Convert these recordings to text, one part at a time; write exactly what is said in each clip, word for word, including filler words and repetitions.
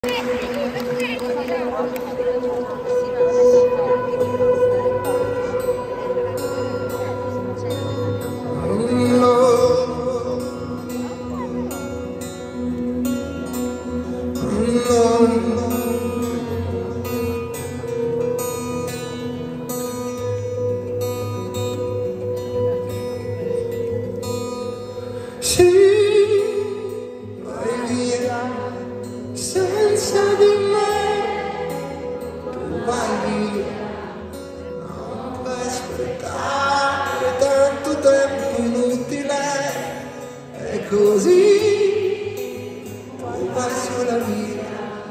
Sì, vai via senza di me, tu vai via, non puoi aspettare tanto tempo inutile, è così, tu vai sola via.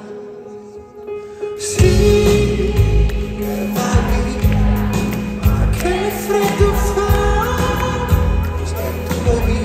Sì, che vai via, ma che freddo fa, se tu vai via.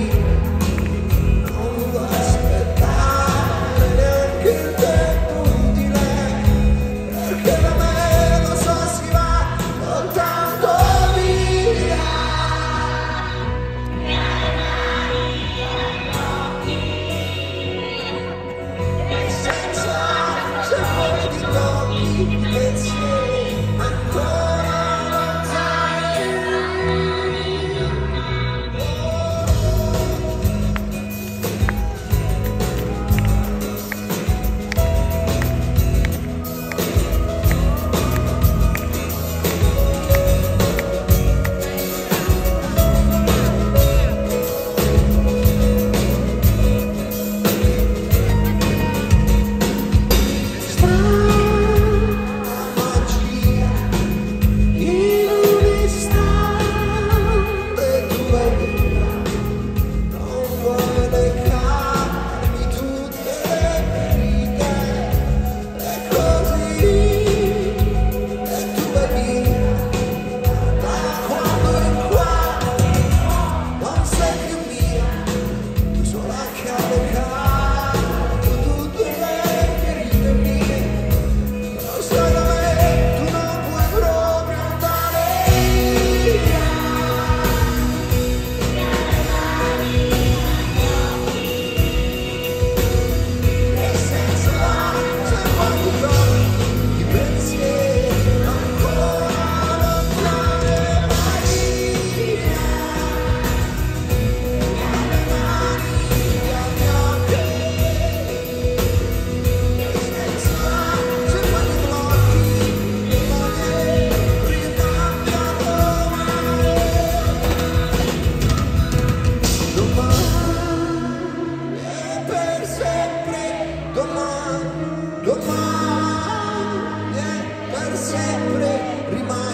Domani è per sempre rimane.